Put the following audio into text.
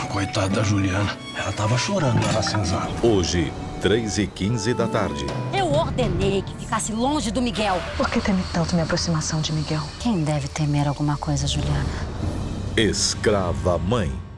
Coitada da Juliana. Ela tava chorando lá na senzala. Hoje, 3h15 da tarde. Eu ordenei que ficasse longe do Miguel. Por que teme tanto minha aproximação de Miguel? Quem deve temer alguma coisa, Juliana? Escrava Mãe.